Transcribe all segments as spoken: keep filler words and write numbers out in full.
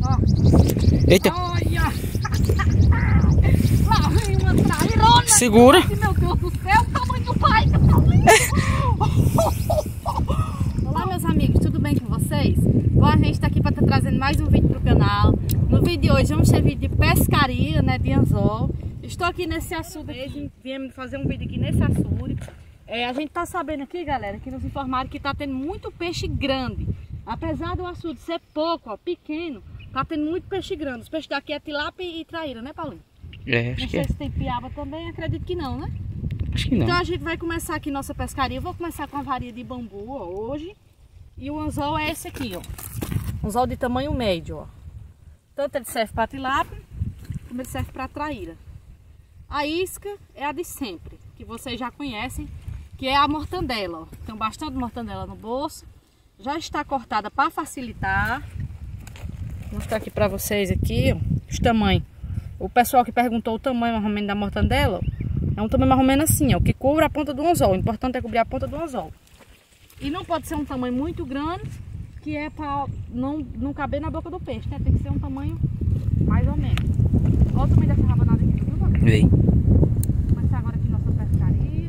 Ó. Eita. Olha. Lá vem uma trairona. Segura. Meu Deus do céu, o tamanho do pai. Olá, meus amigos, tudo bem com vocês? Bom, a gente tá aqui para estar tá trazendo mais um vídeo pro canal. No vídeo de hoje vamos ter vídeo de pescaria, né, de anzol. Estou aqui nesse açude, viemos fazer um vídeo aqui nesse açude. É, a gente tá sabendo aqui, galera, que nos informaram que tá tendo muito peixe grande. Apesar do açude ser pouco, ó, pequeno, tá tendo muito peixe grande. Os peixes daqui é tilápia e traíra, né, Paulinho? É, acho não que sei é. se tem piaba também, acredito que não, né? Acho que não. Então a gente vai começar aqui nossa pescaria. Eu vou começar com a varinha de bambu, ó, hoje. E o anzol é esse aqui, ó. Anzol de tamanho médio, ó. Tanto ele serve para tilápia, como ele serve para traíra. A isca é a de sempre, que vocês já conhecem, que é a mortandela, ó. Tem bastante mortandela no bolso. Já está cortada para facilitar. Vou mostrar aqui para vocês aqui, ó, os tamanhos. O pessoal que perguntou o tamanho mais ou menos da mortandela, ó, é um tamanho mais ou menos assim, ó, que cobre a ponta do anzol. O importante é cobrir a ponta do anzol. E não pode ser um tamanho muito grande, que é para não, não caber na boca do peixe, né? Tem que ser um tamanho mais ou menos. Olha o tamanho dessa rabanada aqui, viu, Paulo? Vem. Vou começar agora aqui nossa pescaria.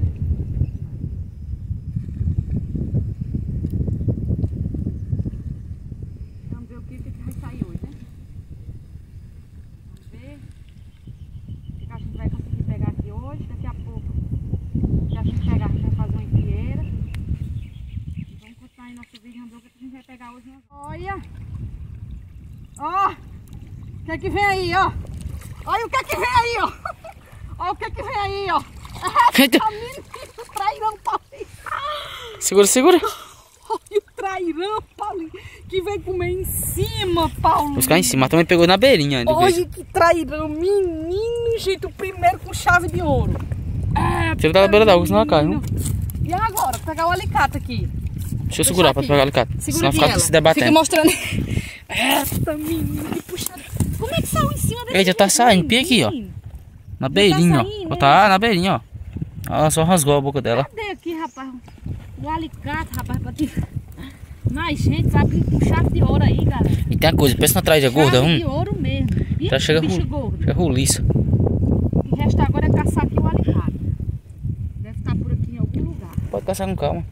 Vamos ver o que, que vai sair hoje, né? Vamos ver o que a gente vai conseguir pegar aqui hoje. Daqui a pouco, se a gente pegar, a gente vai fazer uma empieira. E vamos continuar aí nosso vídeo, vamos ver o que a gente vai pegar hoje. Olha! Ó! O que é que vem aí, ó? Olha o que é que vem aí, ó! Olha o que é que vem aí, ó! Eita. O trairão, Paulinho! Segura, segura! Olha o trairão, Paulinho! Que vem comer em cima, Paulinho! Buscar em cima, também pegou na beirinha ainda. Olha que trairão, menino, gente, o primeiro com chave de ouro. É, Tira da beira da água, senão ela cai, menino. viu? E agora? Vou pegar o alicate aqui. Deixa eu segurar pra pegar o alicate. Segura Senão aqui fica ela. se debatendo. Fica mostrando. Essa menina, que puxada. Como é que saiu em cima dele? Ele já tá saindo, pia aqui, ó. Na beirinha, tá ó. saindo, Ó, tá na beirinha, ó. Ela só rasgou a boca dela. Cadê aqui, rapaz? O alicate, rapaz, pra te... Mas, gente, sabe com chave de ouro aí, galera. E tem a coisa, pensa na traíra gorda, Chave hum. de ouro mesmo. Ih, Já chega, bicho ru... gordo. chega roliça. O que resta agora é caçar aqui o alicate. Deve estar por aqui em algum lugar. Pode caçar com calma.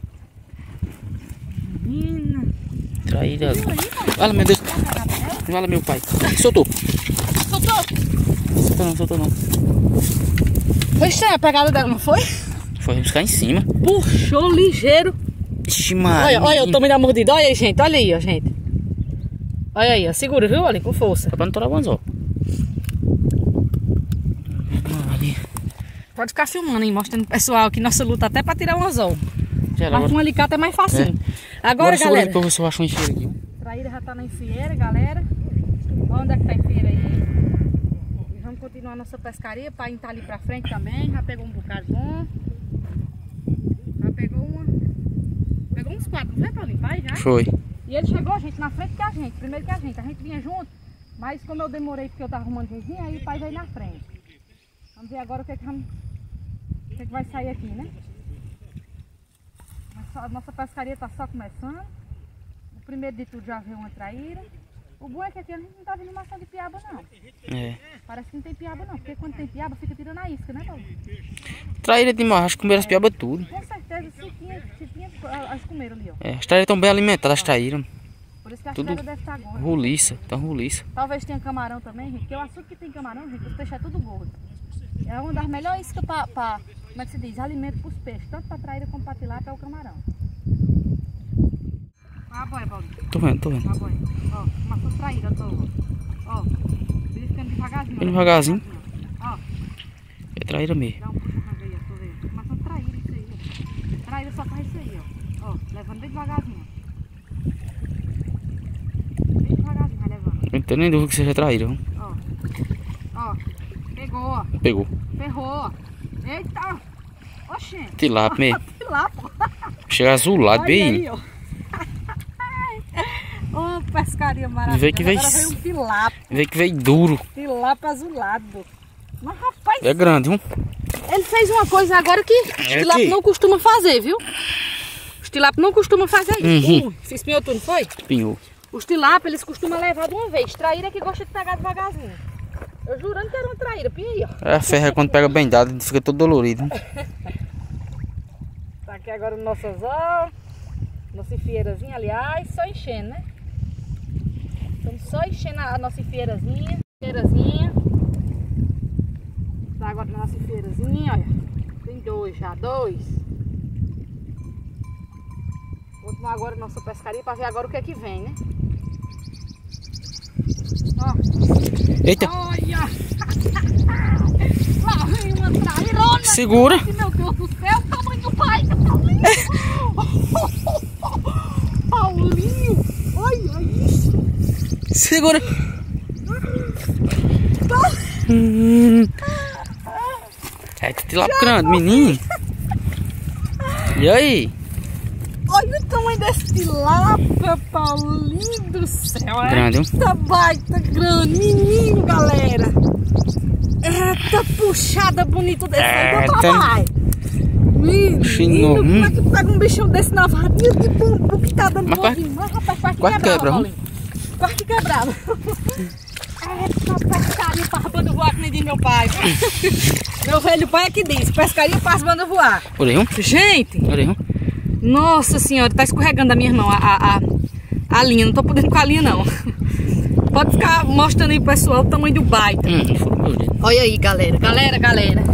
Menina. Traíra. Viu aí, pai? Fala, meu Deus. Tá pegada dela? Fala, meu pai. Soltou. Soltou. Soltou não, soltou não. Foi estranha a pegada dela, não foi? Foi buscar em cima. Puxou ligeiro. Ixi, Maria. Olha, olha o tamanho da mordida. Olha aí, gente. Olha aí, ó, gente. Olha aí, ó. Segura, viu? Olha, com força. Só pra não torar o anzol. Ali. Pode ficar filmando, hein? Mostrando pro pessoal que nossa luta até pra tirar um anzol. Já era, Mas agora. com um alicate é mais facinho. É. Agora, Agora segura galera. aqui pra ver se eu acho um encheiro aqui. Traíra já tá na enfieira, galera. Olha onde é que tá a enfieira aí. E vamos continuar nossa pescaria. O pai tá ali pra frente também. Já pegou um bocado bom. Já pegou uma. Pegou uns quatro, não foi, Paulinho? Pai já? Foi. E ele chegou, gente, na frente que a gente. Primeiro que a gente. A gente vinha junto. Mas como eu demorei porque eu tava arrumando vizinha, aí o pai veio na frente. Vamos ver agora o que é que, vamos... o que, é que vai sair aqui, né? A nossa pescaria tá só começando. O primeiro de tudo já veio uma traíra. O bom é que aqui a gente não tá vendo maçã de piaba, não. É. Parece que não tem piaba, não. Porque quando tem piaba, fica tirando a isca, né, Paulo? Traíra demais, acho que comeram as piabas tudo. Com certeza, se tinha, se tinha, elas comeram ali, ó. É, as traíras estão bem alimentadas, as traíras. Por isso que as Tudo traíras devem estar gordas. Roliça, tão roliça. Talvez tenha camarão também, gente. Porque o açúcar que tem camarão, gente, os peixes é tudo gordo. É uma das melhores iscas para, pra, como é que se diz? Alimento para os peixes. Tanto para traíra como para tilápia é o camarão. Ah, boia, Paulo. Tô vendo, tô vendo. Ah, boia. Ó, maçã traíra, tô. Ó, ele ficando devagarzinho. Bem devagarzinho. Ó, É traíra mesmo. dá um puxo pra ver, ó, tô vendo. Maçã traíra, isso aí, ó. Traíra só faz isso aí, ó. Ó, levando bem devagarzinho. Bem devagarzinho, vai levando. Eu não tenho nem dúvida que seja traíra. Viu? Ó, ó, pegou, ó. Pegou. Ferrou, ó. Eita! Oxente! Tilápia mesmo. Tilápia! Chega azulado, Olha bem. aí, ó. Ô, oh, pescaria maravilhosa. Vê que veio- Agora veio um tilápia. Vê que veio duro. Tilápia azulado. Mas, rapaz, É grande, viu? ele fez uma coisa agora que os É tilápia que- não costuma fazer, viu? Os tilápia não costumam fazer isso. Uhum. Uh, se espinhou tudo, não foi? Pinhou. Os tilápia, eles costumam levar de uma vez. Traíra é que gosta de pegar devagarzinho. Eu jurando que era uma traíra, pia aí, ó. É, a ferra quando pega bem dado, fica todo dolorido. Tá aqui agora o nosso anzol. Nossa enfiazinha, aliás, só enchendo, né? Estamos só enchendo a nossa enfiazinha. Enfiazinha. Tá agora na nossa enfiazinha, olha. Tem dois já, dois. Vou tomar agora a nossa pescaria para ver agora o que é que vem, né? Ó. Eita! Olha! Lá vem uma trairona! Segura! Meu Deus do céu, o tamanho do pai! Paulinho! Olha isso! Segura! Hum. É que tilápia grande, menino! E aí? Olha o tamanho desse tilápia, Paulinho do céu! Grande, hein? Eita baita grande, menino, galera! Eita puxada bonita desse aí, deu trabalho! Menino, como é que pega um bichão desse na varinha de bambu que tá dando bovinho? Mas rapaz, quase que quebrava, Paulinho. Quase que quebrava. Eita pescaria para bando voar, que nem diz meu pai. Meu velho pai é que diz, pescaria para as bandas voar. Orelhão? Gente! Orelhão? Nossa senhora, tá escorregando da minha mão a, a, a, a linha, não tô podendo com a linha não. Pode ficar mostrando aí pro pessoal o tamanho do baita. Hum, olha aí, galera, galera, galera.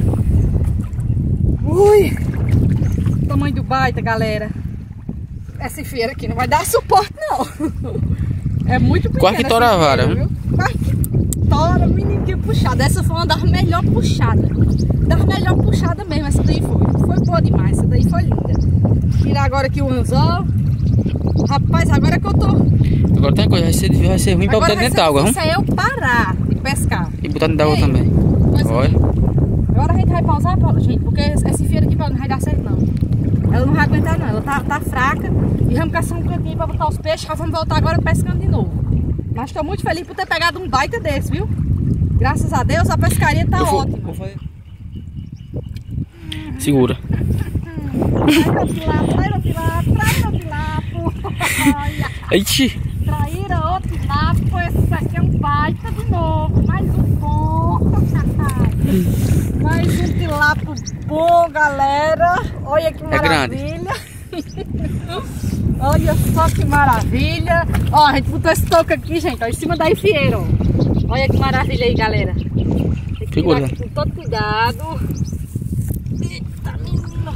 Ui! O tamanho do baita, galera. Essa feira aqui não vai dar suporte, não. É muito pequena. Quase que tora a vara, viu? Quase que tora, menino, que puxada. Essa foi uma das melhores puxadas. Das melhores puxadas mesmo, essa daí foi. Foi boa demais, essa daí foi linda. Tirar agora aqui o anzol. Rapaz, agora que eu tô... Agora tem coisa, vai ser, vai ser ruim pra botar dentro da água, isso aí é eu parar de pescar. E botar dentro da água também. Olha. Agora a gente vai pausar, Paulo, gente, porque essa feira aqui não vai dar certo não. Ela não vai aguentar não, ela tá, tá fraca. E vamos caçar um cantinho pra botar os peixes, vamos voltar agora pescando de novo. Mas estou muito feliz por ter pegado um baita desse, viu? Graças a Deus a pescaria tá vou, ótima. Vou fazer. Segura. Traíra tilápia, traíra tilápia, traíra tilápia. Ixi. Traíra ou tilápia, esse aqui é um baita de novo. Mais um bom. Mais um tilápia bom, galera. Olha que maravilha. É olha só que maravilha. Ó, a gente botou esse toco aqui, gente, ó, em cima da enfieira. Olha que maravilha aí, galera. Tem que tirar aqui com todo cuidado. Eita, menino.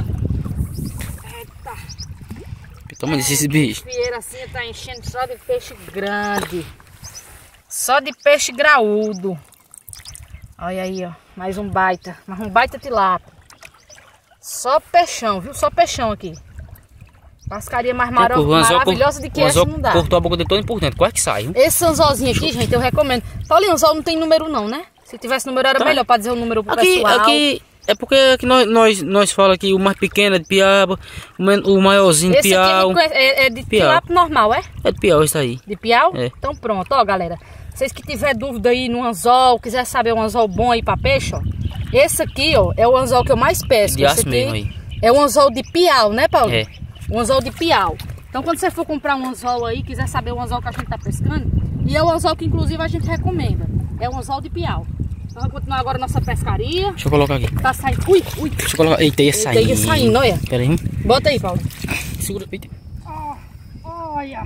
Eita. Toma desses bichos. A enfieira assim tá enchendo só de peixe grande. Só de peixe graúdo. Olha aí, ó. Mais um baita. Mais um baita tilápia. Só peixão, viu? Só peixão aqui. Pescaria mais mara maravilhosa de que essa não dá. Cortou a boca dele todo por dentro, quase que sai. Hein? Esse anzolzinho aqui, gente, eu recomendo. Paulinho, anzol não tem número não, né? Se tivesse número era tá. melhor para dizer o número pro aqui, pessoal. Aqui é porque aqui nós, nós, nós falamos aqui o mais pequeno é de piaba, o maiorzinho de piau. Esse aqui é, é de tilápia normal, é? É de piau isso aí. De piau? É. Então pronto, ó galera. Vocês que tiver dúvida aí no anzol, quiser saber um anzol bom aí para peixe, ó. Esse aqui, ó, é o anzol que eu mais pesco. De esse aço aqui mesmo aí. É o anzol de piau, né, Paulo? É. Um anzol de piau. Então quando você for comprar um anzol aí, quiser saber o anzol que a gente tá pescando, e é o anzol que inclusive a gente recomenda. É o anzol de piau. Então vamos continuar agora a nossa pescaria. Deixa eu colocar aqui. Tá saindo. Ui, ui. Deixa eu colocar. Eita, ia saindo. Eita, ia saindo, olha. Pera aí. Bota aí, Paulo. Segura. Eita. Oh, olha.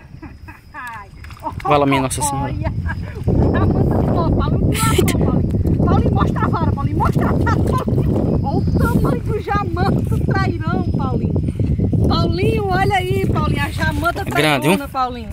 Fala, minha Nossa Senhora. Olha. Manda de novo, Paulo. Paulinho. Paulinho, mostra a vara, Paulinho. Mostra a vara, Paulinho. Olha o tamanho do jamanta trairão, Paulinho. Paulinho, olha aí, Paulinho. A jamanta trairona, grande, um? Paulinho.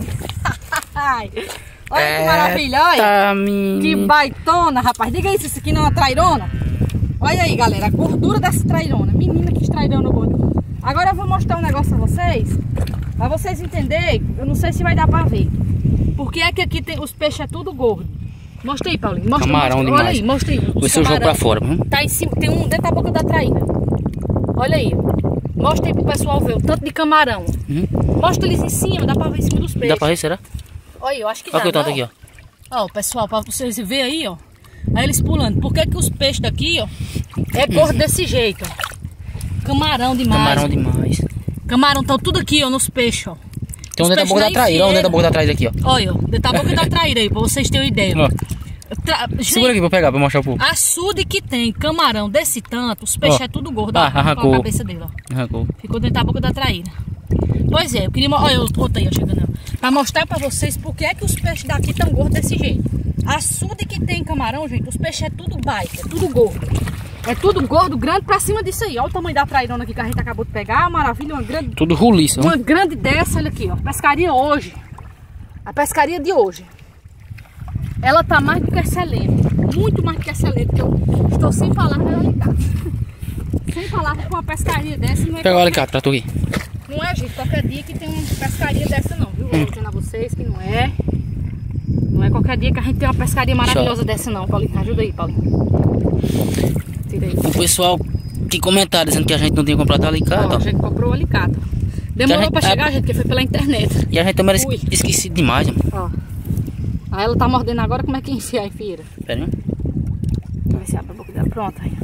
Olha é, que maravilha, olha. Tá, minha... Que baitona, rapaz. Diga aí se isso aqui não é uma trairona. Olha aí, galera, a gordura dessa trairona. Menina, que trairona gorda. Agora eu vou mostrar um negócio a vocês, pra vocês entenderem. Eu não sei se vai dar pra ver. Porque é que aqui tem, os peixes é tudo gordo. Mostra aí, Paulinho. Mostra, camarão mostra. demais. Olha aí, mostra aí. Vê se eu jogo pra fora. Hum? Tá em cima, tem um dentro da boca da traíra. Olha aí. Mostra aí pro pessoal ver o tanto de camarão. Hum? Mostra eles em cima, dá pra ver em cima dos peixes. Dá pra ver, será? Olha, eu acho que olha dá. Olha o tanto aqui, ó. Ó, pessoal, pra vocês verem aí, ó. Aí eles pulando. Por que que os peixes daqui, ó, é gordo desse jeito, ó. Camarão demais. Camarão demais. Camarão estão tudo aqui, ó, nos peixes, ó. Tem um dentro da boca da traíra, olha o dentro da boca da traíra aqui, ó. Olha, dentro da boca da traíra aí, pra vocês terem uma ideia. Ó. Tra... Segura aqui pra pegar, pra mostrar o povo. Açude que tem camarão desse tanto, os peixes Ó. é tudo gordo. Ah, ó, arrancou. com a cabeça dele, ó. Arrancou. Ficou dentro da boca da traíra. Pois é, eu queria... Olha, eu botei, ó, chegando. Pra mostrar pra vocês por que é que os peixes daqui tão gordos desse jeito. Açude que tem camarão, gente, os peixes é tudo baita, é tudo gordo. É tudo gordo, grande pra cima disso aí. Olha o tamanho da trairona aqui que a gente acabou de pegar. Maravilha, uma grande... Tudo roliça. Uma grande dessa, olha aqui, ó. Pescaria hoje. A pescaria de hoje. Ela tá mais do que excelente. Muito mais do que excelente. Porque eu estou sem palavras de alicate. Sem palavras com uma pescaria dessa. Não é Pega o alicate pra tu aqui. Não é, gente, qualquer dia que tem uma pescaria dessa não, viu? Vou dizendo a vocês que não é. Não é qualquer dia que a gente tem uma pescaria maravilhosa Só. dessa não, Paulinho. Ajuda aí, Paulinho. Tira aí. O pessoal que comentaram dizendo que a gente não tinha comprado alicate, ó. A gente comprou o alicate. Demorou gente, pra chegar, é... gente, porque foi pela internet. E a gente também Ui. esquecido demais, mano. Ó. Aí ela tá mordendo agora, como é que enfia a enfieira? Pera aí. Deixa eu ver se abre a boca dela. Pronto aí.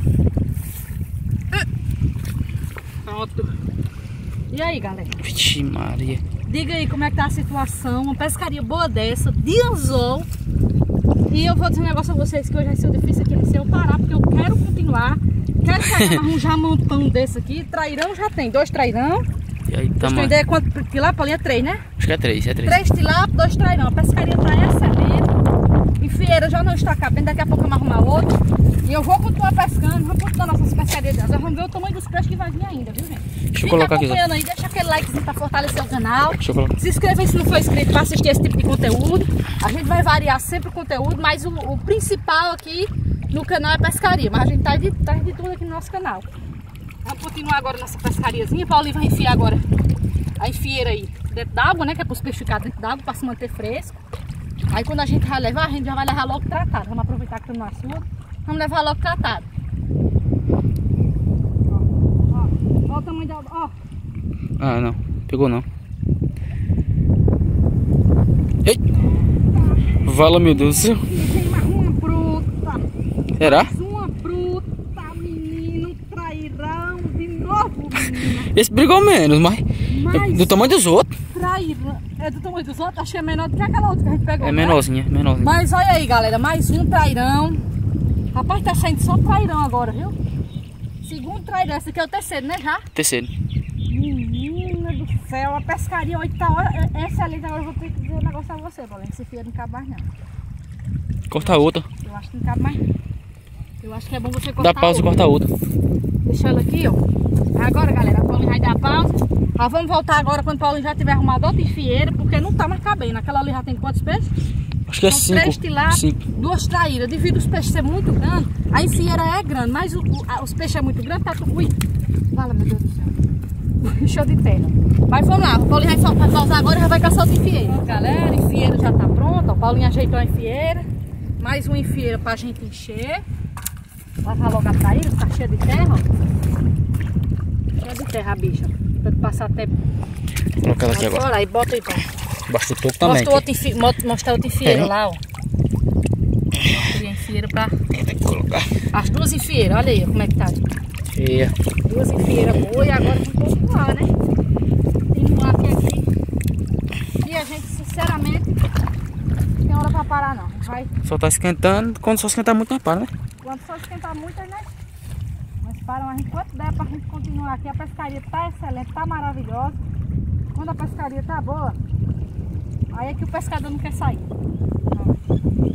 Pronto. E aí, galera? Vixe Maria. Diga aí como é que tá a situação. Uma pescaria boa dessa, de anzol. E eu vou dizer um negócio a vocês que hoje vai ser difícil aqui de eu parar, porque eu quero continuar. Quero pegar, arranjar um montão desse aqui. Trairão já tem, dois trairão. E aí, tá tem ideia quanto tilápia, Paulinha? Três, né? Acho que é três, é três. Três tilápia, dois trairão. A pescaria tá excelente. Enfieira já não está cabendo, daqui a pouco eu vou arrumar outro. E eu vou continuar pescando, vou continuar nossas pescarias. Vamos ver o tamanho dos peixes que vai vir ainda, viu, gente? Deixa eu Fica colocar aqui. acompanhando aí, deixa aquele likezinho pra fortalecer o canal. Deixa eu colocar. Se inscreva aí se não for inscrito pra assistir esse tipo de conteúdo. A gente vai variar sempre o conteúdo, mas o, o principal aqui no canal é pescaria. Mas a gente tá de, tá de tudo aqui no nosso canal. Vamos continuar agora nessa pescariazinha. Paulinho vai enfiar agora a enfieira aí dentro d'água, né? Que é para os peixes ficarem dentro d'água para se manter fresco. Aí quando a gente vai levar, a gente já vai levar logo tratado. Vamos aproveitar que estamos no açude. Vamos levar logo tratado. Ó, ó, ó o tamanho da... Ó. Ah, não. Pegou não. Ei! Vala, meu Deus do céu. Tem mais uma bruta. Será? Mais uma bruta, menino. Trairão de novo, menina. Esse brigou menos, mas... mas... do tamanho dos outros. Trairão. É do tamanho dos outros? Acho que é menor do que aquela outra que a gente pegou. É né? menorzinha, menorzinha. Mas olha aí, galera. Mais um trairão. Rapaz, tá saindo só trairão agora, viu? Segundo trairão. Esse aqui é o terceiro, né, já? Terceiro. Menina do céu, a pescaria hoje tá excelente. Agora eu vou ter que dizer um negócio a você, Paulinho. Esse fio não cabe mais, não. Corta outra. Eu acho que não cabe mais. Eu acho que é bom você cortar. Dá pausa e corta outra. Deixa ela aqui, ó. Agora, galera, a Paulinho vai dar pausa. Ah, vamos voltar agora quando o Paulinho já tiver arrumado outra enfieira, porque não tá mais cabendo. Aquela ali já tem quantos peixes? Acho que é São cinco. Três tilápias, duas traíras. Devido os peixes ser muito grandes, a enfieira é grande, mas o, o, a, os peixes é muito grande, tá tudo. Ui, fala, meu Deus do céu. Show de terra. Mas vamos lá, o Paulinho vai, vai pausar agora e já vai caçar outra enfieira. Galera, a enfieira já tá pronta. O Paulinho ajeitou a enfieira. Mais uma enfieira pra gente encher. Lavar logo a traíra, tá cheia de terra, ó. Cheia de terra, bicha. Pra passar até. Vou colocar ela aqui agora. Olha aí, bota aí, pô. Baixa o toco também. Mostra outra enfi... Mostra outra enfieira é. lá, ó. Mostra a enfieira pra. Tem que colocar. As duas enfieiras, olha aí como é que tá. Feia. Duas enfieiras boas e agora vamos continuar, né? Continuar aqui aqui. E a gente, sinceramente, não tem hora pra parar, não. Vai. Só tá esquentando. Quando só esquentar muito, não para, né? Quando só esquentar muito, né? Mas para, mas enquanto der pra gente continuar aqui, a pescaria tá excelente, tá maravilhosa. Quando a pescaria tá boa, aí é que o pescador não quer sair. Ó.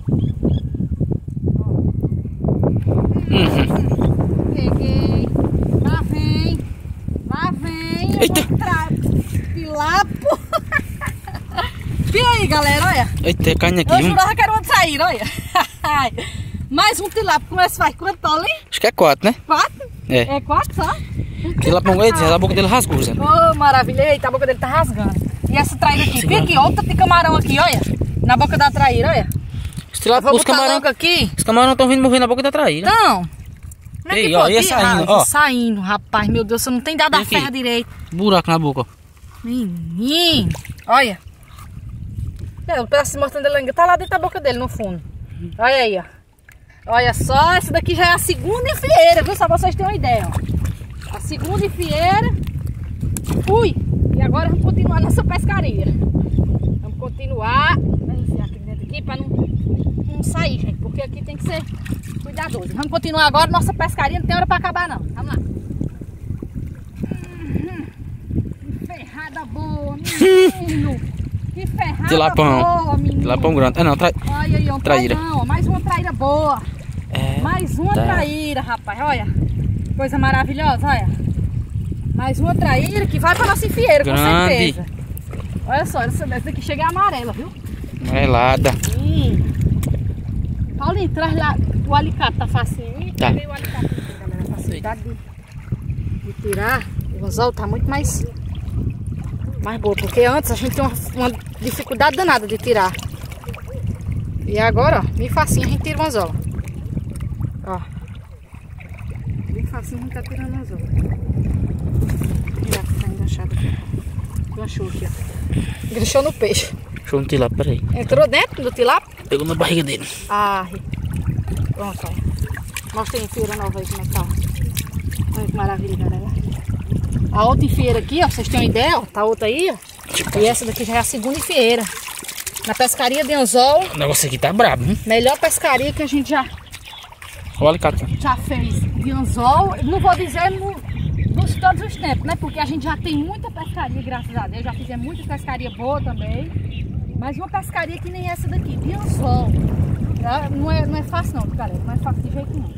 Uhum. Peguei. Lá vem. Lá vem. Eita. Pilapo. E aí, galera, olha. Eita, é carne aqui. Eu um... jurava que era onde sair, olha. Mais um tilápio. Como é que faz? Quanto ali? Acho que é quatro, né? Quatro? É. É quatro só? Tilápia não aguenta, a boca dele rasgou, Zé. Ô, oh, maravilha. Eita, a boca dele tá rasgando. E essa traíra aqui? Vem aqui, outra de camarão aqui, olha. Na boca da traíra, olha. Os, tilápia, os camarão aqui. Os camarão estão vindo morrer na boca da traíra. Não. Como é Ei, que ó, pode? ia saindo, ah, ó. Saindo, rapaz. Meu Deus, você não tem dado a ferra direito. Buraco na boca, ó. Menino. Olha. É, o pedaço de mortandela ainda tá lá dentro da boca dele, no fundo. Olha aí, ó. Olha só, essa daqui já é a segunda enfieira, viu? Só pra vocês terem uma ideia, ó. A segunda enfieira. Ui! E agora vamos continuar nossa pescaria. Vamos continuar. Vamos enfiar aqui dentro aqui para não, não sair, gente. Porque aqui tem que ser cuidadoso. Vamos continuar agora nossa pescaria. Não tem hora para acabar, não. Vamos lá. Uhum. Que ferrada boa, menino. Que ferrada Tilapão. boa, menino. Tilapão grande. Ah, não, tra... Olha aí, um traíra. trairão, mais uma traíra boa. É, mais uma tá. traíra, rapaz. Olha. Coisa maravilhosa, olha. Mais uma traíra que vai para nossa enfieira, com Grande. certeza. Olha só, essa daqui chega é amarela, viu? Amarelada. Sim. Paulinho, traz lá o alicate, tá facinho. Tá. Peguei o alicate aqui, galera. A facilidade de, de tirar. O anzol tá muito mais, mais boa. Porque antes a gente tinha uma, uma dificuldade danada de tirar. E agora, ó, bem facinho a gente tira o anzol. Ó. Bem facinho a gente tá tirando o anzol. Já que tá enganchado aqui. Enganchou aqui, ó. Enganchou no peixe. Deixa eu no tilápia, peraí. Entrou dentro do tilápia? Pegou na barriga dele. Ah, pronto, olha. Mostra aí a enfieira nova aí como é que tá. Olha que maravilha, galera. A outra enfieira aqui, ó, vocês têm uma ideia, ó. Tá outra aí, ó. E essa daqui já é a segunda enfieira. Na pescaria de anzol. O negócio aqui tá brabo, hein? Melhor pescaria que a gente já, Olha o alicate. já fez de anzol. Não vou dizer no, nos todos os tempos, né? Porque a gente já tem muita pescaria, graças a Deus. Já fizemos muita pescaria boa também. Mas uma pescaria que nem essa daqui, de anzol. Não é, não é fácil não, galera. Não é fácil de jeito nenhum.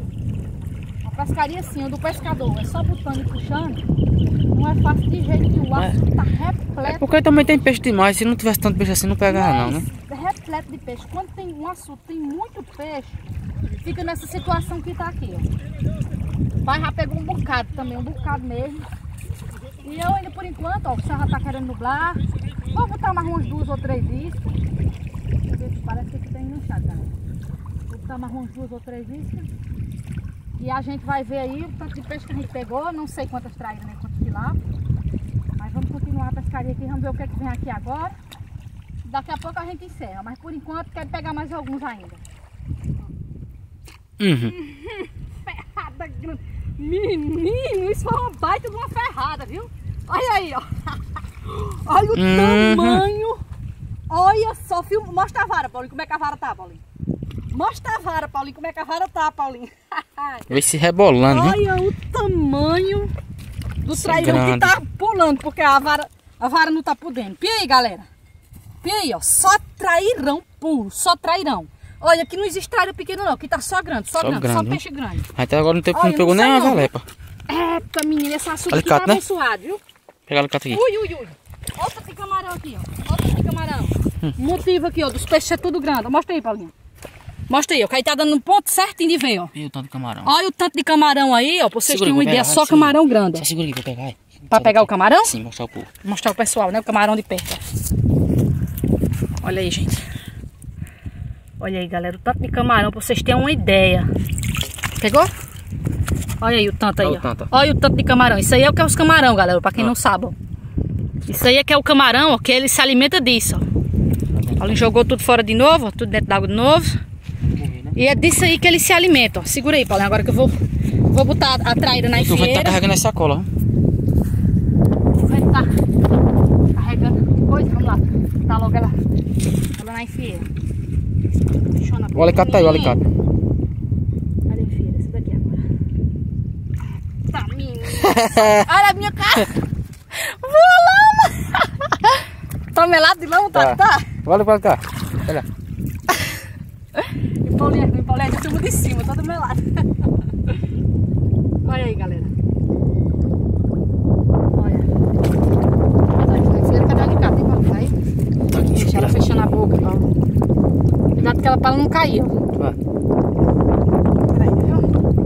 A pescaria assim, do pescador, é só botando e puxando. Não é fácil de jeito nenhum. O açude tá repleto. É porque também tem peixe demais. Se não tivesse tanto peixe assim, não pegava não, né? Repleto de peixe. Quando tem um açude, tem muito peixe, fica nessa situação que tá aqui, ó. Mas já pegou um bocado também, um bocado mesmo. E eu ainda por enquanto, ó, o céu já tá querendo nublar. Vou botar mais umas duas ou três iscas. Parece que aqui tá enganchado, galera. Vou botar mais umas duas ou três iscas. E a gente vai ver aí o tanto de peixe que a gente pegou. Não sei quantas traíras, né? Quantos tilápias. Mas vamos continuar a pescaria aqui. Vamos ver o que é que vem aqui agora. Daqui a pouco a gente encerra. Mas por enquanto quero pegar mais alguns ainda. Uhum. Ferrada grande. Menino, isso foi uma baita de uma ferrada, viu? Olha aí, ó. Olha o Uhum. tamanho. Olha só, filma. Mostra a vara, Paulinho, como é que a vara tá, Paulinho. Mostra a vara, Paulinho, como é que a vara tá, Paulinho. Vê se rebolando, né? Olha o tamanho do Isso trairão é que tá pulando, porque a vara, a vara não tá por dentro. Pia aí, galera. Pia aí, ó. Só trairão puro, só trairão. Olha, aqui não existe traíra pequena não, aqui tá só grande, só, Só grande, grande, só né? peixe grande. Até agora não, tem, Olha, não pegou não sei nem a não. valepa. Eita, menina, esse açúcar aqui Alicate, tá né? abençoado, viu? Pega o alicate aqui. Ui, ui, ui. Outra de camarão aqui, ó. Outra de camarão. Hum. Motivo aqui, ó, dos peixes é tudo grande. Mostra aí, Paulinho. Mostra aí, ó, que aí tá dando um ponto certinho de ver, ó. E o tanto de camarão. Olha o tanto de camarão aí, ó, pra vocês Segura terem uma aí, vou ideia, pegar, só segura. camarão grande, ó. Só segura aqui pra eu pegar. aí. Pra pegar o camarão? Sim, mostrar o povo. Mostrar o pessoal, né, o camarão de perto, ó. Olha aí, gente. Olha aí, galera, o tanto de camarão, pra vocês terem uma ideia. Pegou? Olha aí o tanto aí, Olha ó. o tanto. Olha o tanto de camarão. Isso aí é o que é os camarão, galera, pra quem não sabe, ó. Isso aí é que é o camarão, ó, que ele se alimenta disso, ó. Ele jogou tudo fora de novo, ó, tudo dentro d'água de novo. E é disso aí que ele se alimenta, ó. Segura aí, Paulinho, agora que eu vou, vou botar a traíra na E tu vai estar enfieira. carregando essa sacola, ó. Vai estar carregando coisa, vamos lá. Tá logo ela, ela na enfieira. Deixa O alicate tá aí, o alicate. Olha a enfieira, esse daqui agora. Tá, menina. Olha a minha cara. Voa lama. Tá melado de lama, tá? Tá. Tá. Olha pra cá. Olha. E o Paulinho, o Paulinho é de tubo de cima, todo melado. Olha aí, galera. Olha. Tá, tá enfieira, cadê o alicate, hein, Paulinho? Aí. Tá aqui, Deixa ela fechando a boca, Paulo. Cuidado que ela para não cair, ó. Vai. Peraí, viu?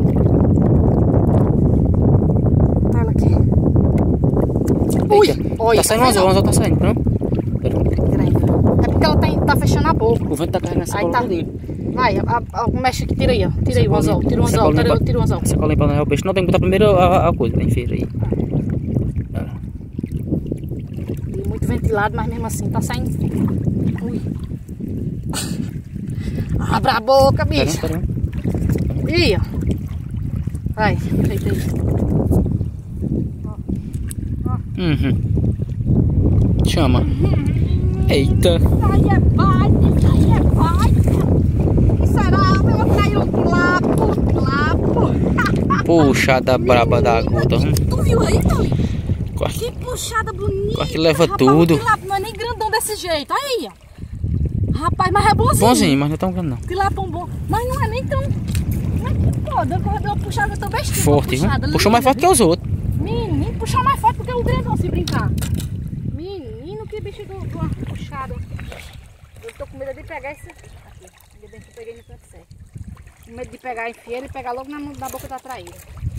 Tá ela aqui. Ui! Eita. Olha, Tá saindo o anzol, o anzol tá saindo, não? Peraí. É porque ela tá, tá fechando a boca. O vento tá carregando essa Aí sacola tá. todinho. Vai, a, a, mexe aqui, tira aí, ó. Tira aí o anzol, tira o anzol, Sacolinha tira, pra- tira o anzol. Sacolinha pra não errar o peixe. Não, tem que botar primeiro a, a coisa, da enfeira aí. E muito ventilado, mas mesmo assim tá saindo. Ui. Abra a boca, bicho. Pera, pera. Ih, ó. Vai, feita aí. Uhum. Chama. Eita. Isso aí é baita, isso aí é baita. Isso será? Eu atraí um tilapo, tilapo. Puxada braba da gota. Tu viu aí, Paulinho? Quase Que puxada bonita. Quase que leva rapaz, tudo. O tilápio não é nem grandão desse jeito. Aí, ó. Rapaz, mas é bonzinho. bonzinho, mas não é tão grande não. Tilapão bom. Mas não é nem tão... Como é que pode? Eu dei uma puxada tão bestinha. Forte, viu? Puxada, Puxou mais forte que os outros. Menino, puxou mais forte porque o grandão se brincar. Menino, que bicho de uma puxada. Eu tô com medo de pegar esse... Aqui, ainda bem que eu peguei no canto certo. Com medo de pegar em fieira e pegar logo na, na boca da traíra.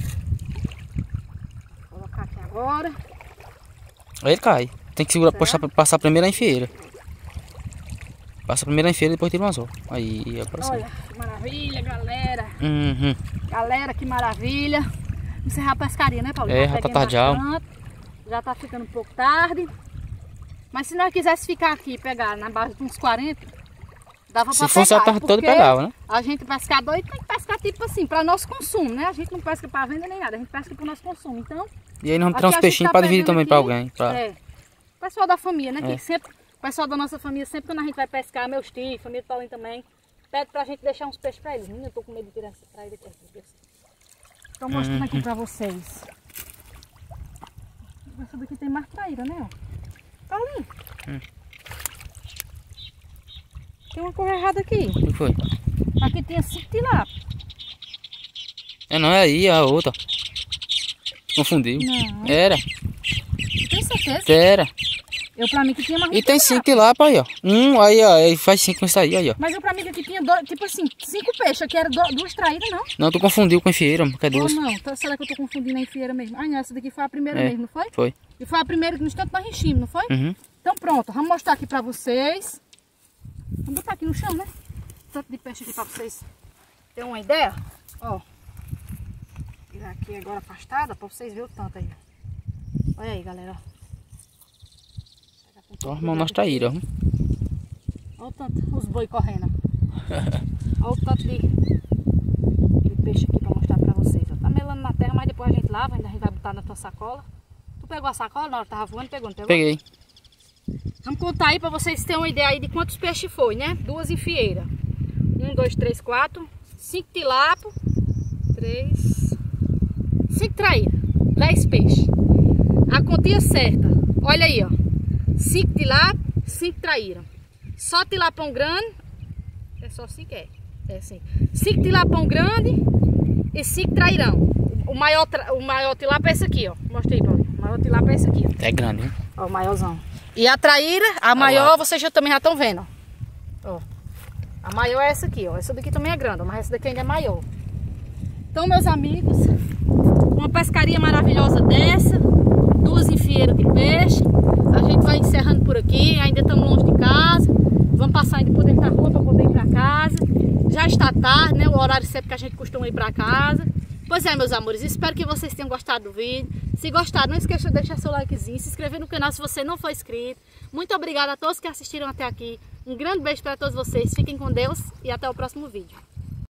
Vou colocar aqui agora. Aí ele cai. Tem que segurar, passar, passar primeiro a enfieira. Passa primeiro a enfieira e depois tira o anzol. Aí, agora sim. Olha, que maravilha, galera. Uhum. Galera, que maravilha. Encerrar a pescaria, né, Paulinho? É, já tá tarde já. Já tá ficando um pouco tarde. Mas se nós quisesse ficar aqui e pegar na base de uns quarenta, dava pra pegar. Se fosse a tarde toda, pegava, né? A gente pescador e tem que pescar tipo assim, para nosso consumo, né? A gente não pesca para venda nem nada, a gente pesca para o nosso consumo. Então, e aí nós vamos tirar uns peixinhos para dividir também para alguém. Pra... É. O pessoal da família, né? É. Que sempre, o pessoal da nossa família, sempre quando a gente vai pescar, meus tios, família do Paulinho também, pede pra gente deixar uns peixes para eles. Menina, eu tô com medo de tirar essa traíra aqui. Estou mostrando Uhum. aqui para vocês. Essa daqui tem mais traíra, né? Paulinho. Hum. Tem uma coisa errada aqui. O que foi? Aqui tem cinco tilápias. É, não é aí, é a outra. Confundiu. Não. Era. Tem certeza? Era. Eu pra mim que tinha mais E tem cinco tilápias aí, ó. Um, aí, ó. Aí faz cinco com isso aí, aí, ó. Mas eu pra mim que aqui tinha dois, tipo assim, cinco peixes. Aqui era do, duas traíras, não? Não, tu confundiu com a enfieira, que é duas. Ou não? Então, será que eu tô confundindo a enfieira mesmo? Ah, não, essa daqui foi a primeira É. mesmo, não foi? Foi. E foi a primeira que no instante nós enchimos, não foi? Uhum. Então pronto, vamos mostrar aqui pra vocês. Vamos botar aqui no chão, né? Tanto de peixe aqui pra vocês terem uma ideia. Ó. Tirar aqui agora afastada pra vocês verem o tanto aí. Olha aí, galera. Tô arrumando nas traíras, ó. Olha o tanto, os boi correndo. Olha o tanto de, de peixe aqui pra mostrar pra vocês. Ó. Tá melando na terra, mas depois a gente lava, ainda a gente vai botar na tua sacola. Tu pegou a sacola na hora que tava voando? Pegou, não pegou? Peguei. Vamos contar aí pra vocês terem uma ideia aí de quantos peixes foi, né? Duas enfieiras. Um, dois, três, quatro. Cinco tilapos. Três. Cinco traíras. Dez peixes. A continha certa. Olha aí, ó. Cinco tilápias, cinco traíras. Só tilapão grande. É só cinco, é. É assim. Cinco tilapão grande e cinco trairão. O maior, o maior tilápia é esse aqui, ó. Mostra aí, Paulinho. O maior tilápia é esse aqui, ó. É grande, hein? Ó, o maiorzão. E a traíra, a maior, vocês já, também já estão vendo, ó. Ó. A maior é essa aqui, ó. Essa daqui também é grande, mas essa daqui ainda é maior. Então, meus amigos, uma pescaria maravilhosa dessa, duas enfieiras de peixe. A gente vai encerrando por aqui, ainda estamos longe de casa. Vamos passar ainda por dentro da rua para poder ir para casa. Já está tarde, né? O horário sempre que a gente costuma ir para casa. Pois é, meus amores, espero que vocês tenham gostado do vídeo. Se gostaram, não esqueça de deixar seu likezinho, se inscrever no canal se você não for inscrito. Muito obrigada a todos que assistiram até aqui. Um grande beijo para todos vocês. Fiquem com Deus e até o próximo vídeo.